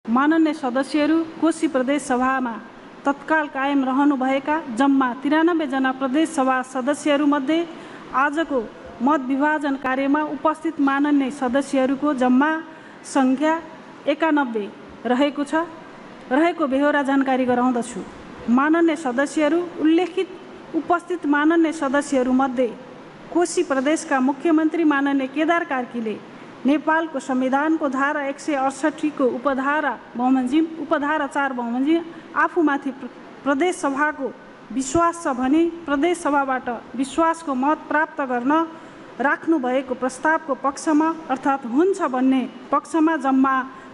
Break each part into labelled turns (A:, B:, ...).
A: माननीय सदस्यहरू कोशी प्रदेश सभामा तत्काल कायम रहनुभएका जम्मा 93 जना प्रदेश सभा सदस्यहरूमध्ये आजको मत विभाजन कार्यमा उपस्थित माननीय सदस्यहरूको जम्मा सङ्ख्या 91 रहेको बेहोरा जानकारी गराउँदछु। माननीय सदस्यहरू उल्लेखित उपस्थित माननीय सदस्यहरूमध्ये कोशी प्रदेशका मुख्यमन्त्री माननीय केदार कार्कीले नेपालको संविधानको धारा 168 को उपधारा 4 बमोजिम आफूमाथि प्रदेश सभाको विश्वास छ भने प्रदेश सभाबाट विश्वासको मत प्राप्त गर्न राख्नुभएको प्रस्तावको पक्षमा अर्थात् हुन्छ भन्ने पक्षमा जम्मा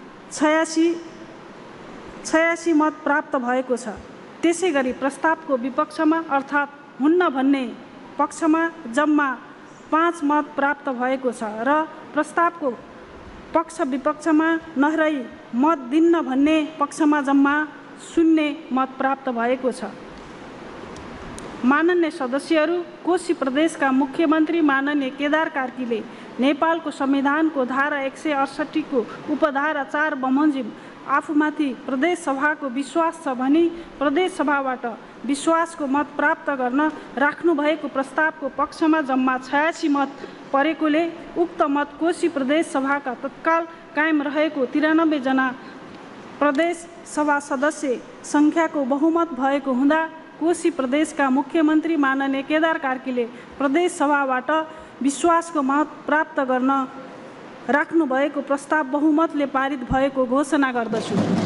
A: 86 मत प्राप्त भएको छ। त्यसैगरी प्रस्तावको विपक्षमा अर्थात् हुन्न भन्ने पक्षमा जम्मा 5 मत प्राप्त भएको छ र प्रस्तावको पक्ष विपक्षमा नरही मत दिन्न भन्ने पक्षमा जम्मा 0 मत प्राप्त भएको छ। माननीय सदस्यहरू कोशी प्रदेशका मुख्यमन्त्री माननीय केदार कार्कीले नेपालको संविधानको धारा 168 को उपधारा 4 बमोजिम आफूमाथि प्रदेश सभाको विश्वास छ भनी प्रदेश सभाबाट विश्वासको मत प्राप्त गर्न राख्नुभएको प्रस्तावको पक्षमा जम्मा 86 मत परेकोले उक्त मत कोशी प्रदेश सभाका तत्काल कायम रहेको 93 जना प्रदेश सभा सदस्य सङ्ख्याको बहुमत भएको हुँदा कोशी प्रदेशका मुख्यमन्त्री माननीय केदार कार्कीले प्रदेश सभाबाट विश्वासको मत प्राप्त गर्न राख्नुभएको प्रस्ताव बहुमतले पारित भएको घोषणा गर्दछु।